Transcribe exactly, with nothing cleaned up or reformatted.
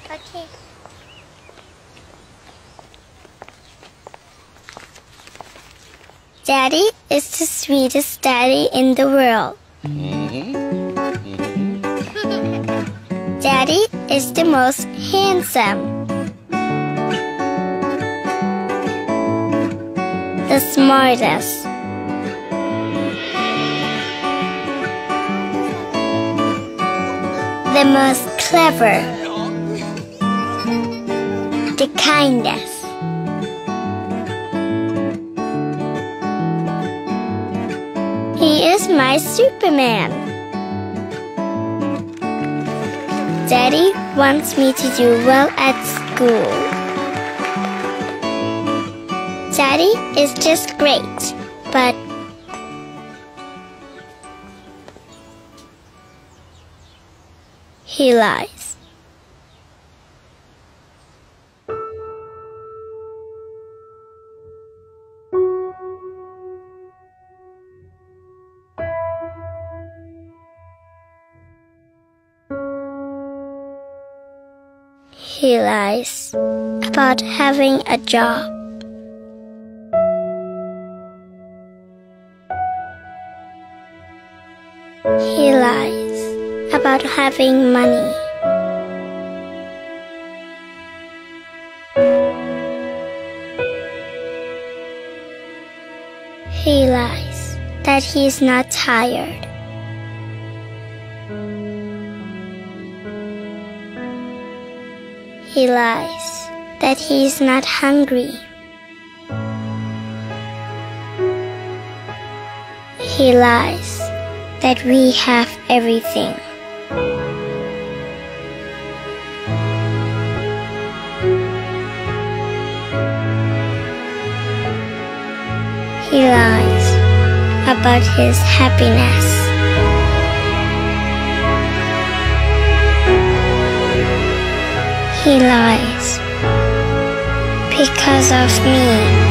Okay. Daddy is the sweetest daddy in the world. Mm-hmm. Mm-hmm. Daddy is the most handsome, the smartest, the most clever, the kindest. He is my Superman. Daddy wants me to do well at school. Daddy is just great, but he lies. He lies about having a job. He lies about having money. He lies that he's not tired. He lies that he's not hungry. He lies that we have everything. He lies about his happiness. He lies because of me.